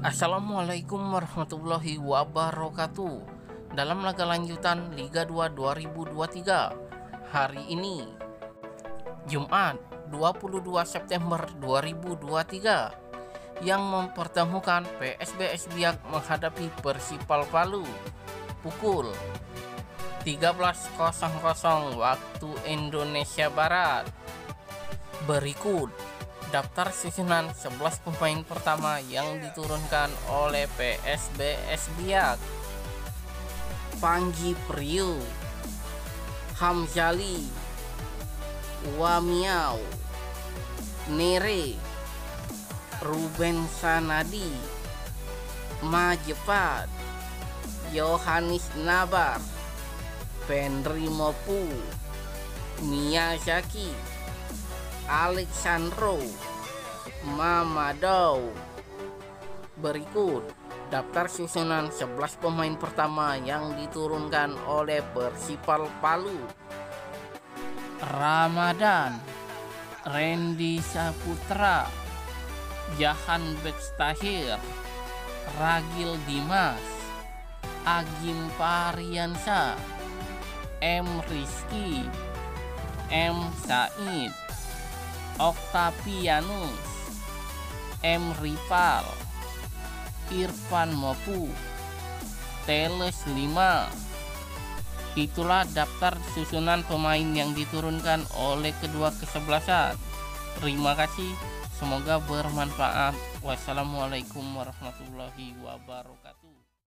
Assalamualaikum warahmatullahi wabarakatuh. Dalam laga lanjutan Liga 2 2023 hari ini, Jumat 22 September 2023, yang mempertemukan PSBS Biak menghadapi Persipal Palu pukul 13.00 waktu Indonesia Barat. Berikut daftar susunan 11 pemain pertama yang diturunkan oleh PSBS Biak. Panji Priu, Hamzali, Wamiau, Nere, Ruben Sanadi, Majepat, Yohanis Nabar, Penri Mopu, Miyazaki, Alexandro, Mamadou. Berikut daftar susunan 11 pemain pertama yang diturunkan oleh Persipal Palu. Ramadan, Randy Saputra, Jahan Bekstahir, Ragil Dimas, Agim Pariansa, M. Rizky, M. Said, Octavianus, M. Ripal, Irfan Mopu, Teles 5. Itulah daftar susunan pemain yang diturunkan oleh kedua kesebelasan. Terima kasih, semoga bermanfaat. Wassalamualaikum warahmatullahi wabarakatuh.